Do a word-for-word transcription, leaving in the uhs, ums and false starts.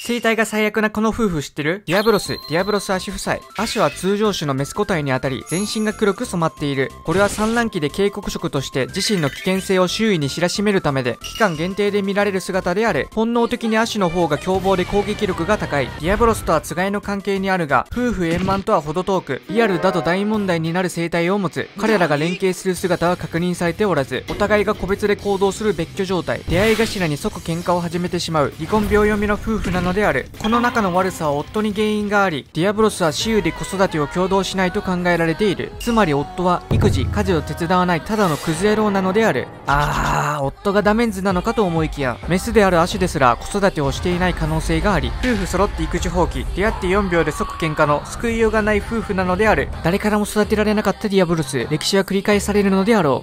生態が最悪なこの夫婦知ってる？ディアブロス、ディアブロスアシ夫妻。アシは通常種のメス個体にあたり、全身が黒く染まっている。これは産卵期で警告色として自身の危険性を周囲に知らしめるためで、期間限定で見られる姿である。本能的にアシの方が凶暴で攻撃力が高い。ディアブロスとはつがいの関係にあるが、夫婦円満とは程遠く、リアルだと大問題になる生態を持つ。彼らが連携する姿は確認されておらず、お互いが個別で行動する別居状態。出会い頭に即喧嘩を始めてしまう離婚病読みの夫婦なのである。この仲の悪さは夫に原因があり、ディアブロスは私有で子育てを共同しないと考えられている。つまり夫は育児家事を手伝わないただのクズ野郎なのである。あー、夫がダメンズなのかと思いきや、メスであるアシュですら子育てをしていない可能性があり、夫婦揃って育児放棄、出会ってよんびょうで即喧嘩の救いようがない夫婦なのである。誰からも育てられなかったディアブロス、歴史は繰り返されるのであろう。